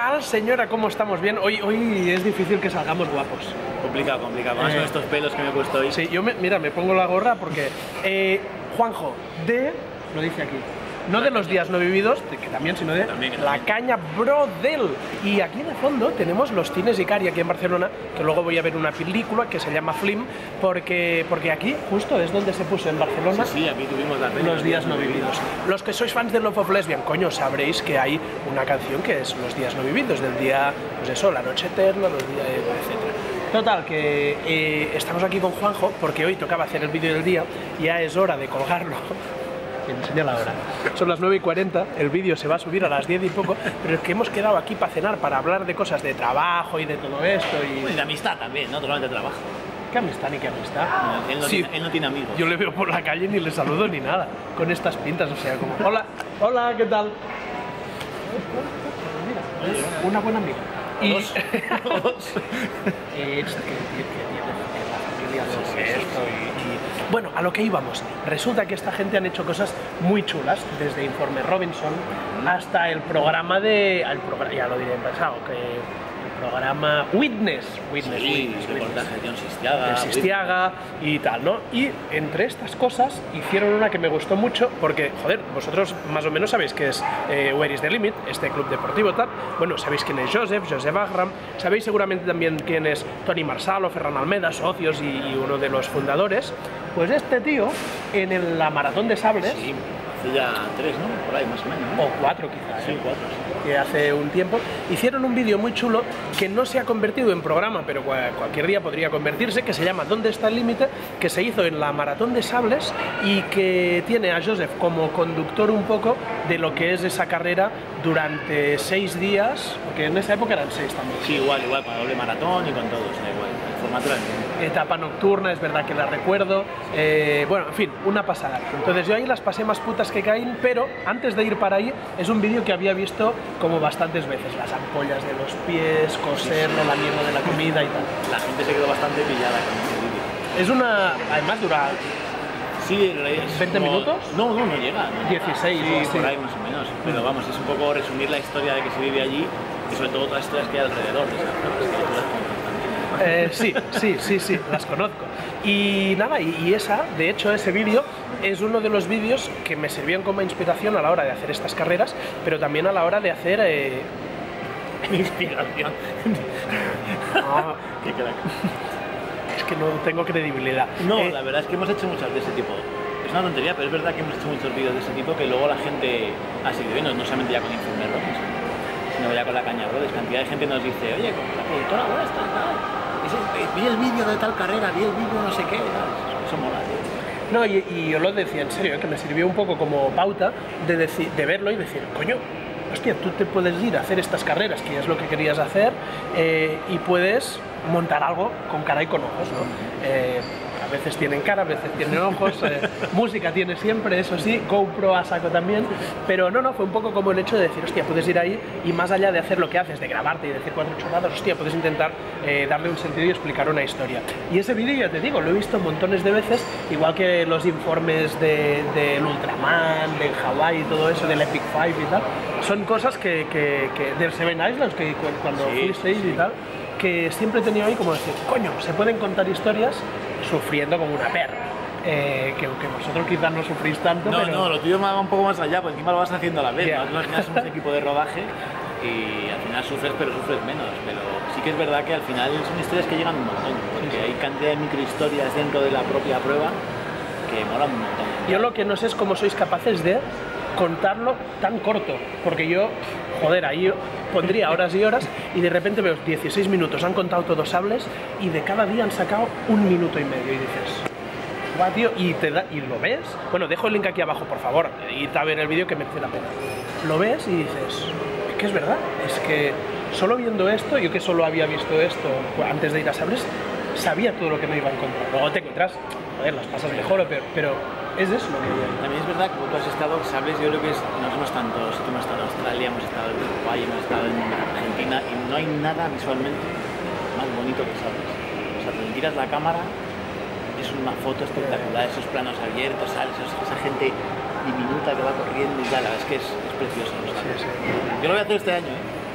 tal, señora? ¿Cómo estamos? ¿Bien? Hoy es difícil que salgamos guapos. Complicado, complicado. Más con estos pelos que me he puesto hoy. Sí, mira, me pongo la gorra porque... Juanjo, lo dice aquí, no de los días no vividos, que también, sino de La Caña Brodel. Y aquí de fondo tenemos los cines Icari aquí en Barcelona, que luego voy a ver una película que se llama Flim, porque aquí justo es donde se puso en Barcelona. Sí, aquí tuvimos Los días no vividos. Los que sois fans de Love of Lesbian, coño, sabréis que hay una canción que es Los días no vividos, del día, pues eso, la noche eterna, los días, etc. Total, que estamos aquí con Juanjo porque hoy tocaba hacer el vídeo del día, ya es hora de colgarlo. Me enseña la hora. Son las 9:40, el vídeo se va a subir a las 10 y poco, pero es que hemos quedado aquí para cenar, para hablar de cosas de trabajo y de todo esto. Y de amistad también, no solamente de trabajo. ¿Qué amistad ni qué amistad? No, él no tiene amigos. Yo le veo por la calle y ni le saludo ni nada, con estas pintas, o sea, como, hola, ¿qué tal? Mira, es una buena amiga. Bueno, a lo que íbamos. Resulta que esta gente han hecho cosas muy chulas, desde Informe Robinson hasta el programa ya lo diré en pasado, que el programa Witness, reportaje de John Sistiaga y tal, ¿no? Y entre estas cosas hicieron una que me gustó mucho, porque, joder, vosotros más o menos sabéis que es Where is the Limit, este club deportivo tal. Bueno, sabéis quién es Joseph Agram, sabéis seguramente también quién es Toni Marsal o Ferran Almeda, socios y uno de los fundadores. Pues este tío, en la Maratón de Sables... Sí, hace ya 3, ¿no? Por ahí, más o menos, ¿no? O 4 quizás. Sí, 4. Que hace un tiempo, hicieron un vídeo muy chulo que no se ha convertido en programa, pero cualquier día podría convertirse, que se llama ¿Dónde está el límite?, que se hizo en la Maratón de Sables y que tiene a Joseph como conductor un poco de lo que es esa carrera durante 6 días, porque en esa época eran 6 también. Sí, igual, con doble maratón y con todo, o sea, igual, el formato era el mismo. Etapa nocturna, es verdad que la recuerdo, bueno, en fin, una pasada. Entonces yo ahí las pasé más putas que caen, pero antes de ir para ahí, es un vídeo que había visto como bastantes veces, las ampollas de los pies, coserlo, la mierda de la comida y tal. La gente se quedó bastante pillada con este vídeo. Es una... además dura... Sí, ¿20 minutos? No llega. ¿No? 16 sí, o así. Por ahí más o menos. Pero vamos, es un poco resumir la historia de que se vive allí y sobre todo todas las historias que hay alrededor de esas sí, las conozco. Y nada, y de hecho, ese vídeo es uno de los vídeos que me sirvieron como inspiración a la hora de hacer estas carreras, pero también a la hora de hacer... Inspiración. Qué crack. Es que no tengo credibilidad. No, la verdad es que hemos hecho muchas de ese tipo. Es una tontería, pero es verdad que hemos hecho muchos vídeos de ese tipo que luego la gente ha seguido, no solamente ya con Informe Robinson, sino ya con La Caña Brothers. Cantidad de gente nos dice, oye, con la productora vuestra, tal. Vi el vídeo de tal carrera, vi el vídeo no sé qué, tal. Eso mola, tío. No, y yo lo decía en serio, que me sirvió un poco como pauta de verlo y decir, coño, hostia, tú te puedes ir a hacer estas carreras, que es lo que querías hacer, y puedes montar algo con cara y con ojos, ¿no? A veces tienen cara, a veces tienen ojos, música tiene siempre, eso sí, GoPro a saco también, pero no, fue un poco como el hecho de decir, hostia, puedes ir ahí y más allá de hacer lo que haces, de grabarte y decir 4 chorradas, hostia, puedes intentar darle un sentido y explicar una historia. Y ese vídeo, ya te digo, lo he visto montones de veces, igual que los informes del Ultraman, del Hawaii y todo eso, del Epic Five y tal, son cosas que del Seven Islands, que cuando fuisteis y tal, que siempre he tenido ahí como decir, coño, se pueden contar historias sufriendo como una perra. Que vosotros quizás no sufrís tanto, no, pero... No, lo tuyo va un poco más allá, porque encima lo vas haciendo a la vez. Nosotros al final somos un equipo de rodaje y al final sufres, pero sufres menos. Pero sí que es verdad que al final son historias que llegan un montón, porque hay cantidad de microhistorias dentro de la propia prueba que molan un montón. Yo lo que no sé es cómo sois capaces de contarlo tan corto, porque yo, joder, ahí pondría horas y horas y de repente veo 16 minutos, han contado todos Sables y de cada día han sacado 1 minuto y medio y dices, guau, tío, y lo ves, bueno, dejo el link aquí abajo, por favor, id a ver el vídeo que merece la pena. Lo ves y dices, es que es verdad, es que solo viendo esto, yo que solo había visto esto antes de ir a Sables, sabía todo lo que me iba a encontrar. Luego te encuentras, joder, las pasas mejor o peor, pero es eso lo que hay. También es verdad que tú has estado, Sables, yo creo que no somos tantos, hemos estado en Australia, hemos estado en Uruguay, hemos estado en Argentina y no hay nada visualmente más bonito que Sables. O sea, te tiras la cámara, es una foto espectacular, esos planos abiertos, ¿sabes? Esa gente diminuta que va corriendo y tal, la verdad es que es precioso, ¿no? Sí. Yo lo voy a hacer este año, ¿eh?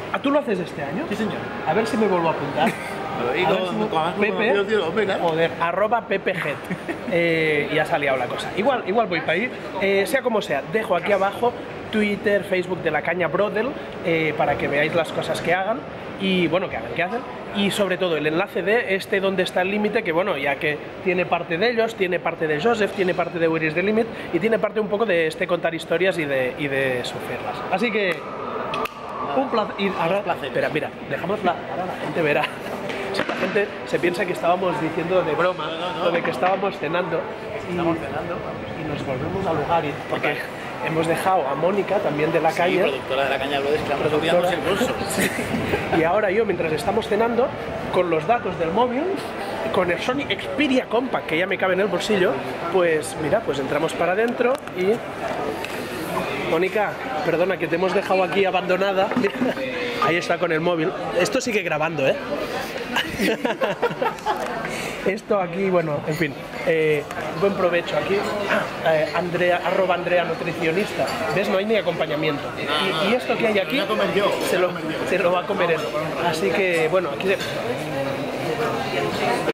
¿Ah, tú lo haces este año? Sí, señor. A ver si me vuelvo a apuntar. Y Pepe, joder, @PepeGet. Ya se ha liado la cosa. Igual voy para ahí. Sea como sea, dejo aquí abajo Twitter, Facebook de La Caña Brodel para que veáis las cosas que hagan y bueno, que hacen. Y sobre todo el enlace de este donde está el límite, que bueno, ya que tiene parte de ellos, tiene parte de Joseph, tiene parte de Where is the Limit y tiene parte un poco de este contar historias y de sufrirlas. Así que un placer. Y ahora, espera, mira, dejamos ahora la gente verá. La gente se piensa que estábamos diciendo de broma o de que estábamos cenando y nos volvemos al lugar porque hemos dejado a Mónica también de La Caña, productora de La Caña Brothers, que la productora el bolso. Y ahora yo, mientras estamos cenando, con los datos del móvil, con el Sony Xperia Compact que ya me cabe en el bolsillo, pues mira, pues entramos para adentro y... Mónica, perdona que te hemos dejado aquí abandonada. Ahí está con el móvil. Esto sigue grabando, ¿eh? Esto aquí, bueno, en fin, buen provecho aquí. Andrea, @Andrea nutricionista. ¿Ves? No hay ni acompañamiento. Y esto que hay aquí se lo va a comer él. Así que, bueno, aquí